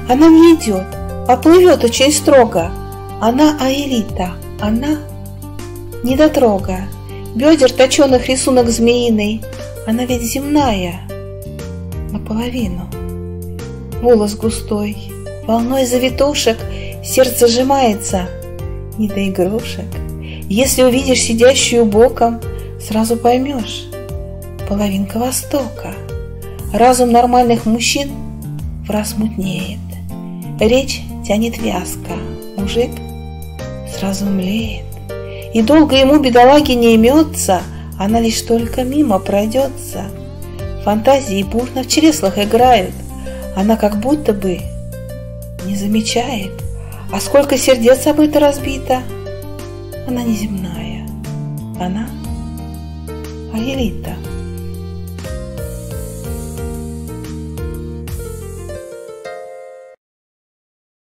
Она не идет, а плывет очень строго. Она Аэлита, она недотрога. Бедер точеных рисунок змеиный. Она ведь земная, наполовину. Волос густой, волной завитушек, сердце сжимается. Не до игрушек. Если увидишь сидящую боком, сразу поймешь, половинка Востока. Разум нормальных мужчин враз мутнеет. Речь тянет вязко, мужик сразу млеет. И долго ему, бедолаге, не имется, она лишь только мимо пройдется. Фантазии бурно в чреслах играют, она как будто бы не замечает. А сколько сердец об это разбито. Она неземная, она Аэлита.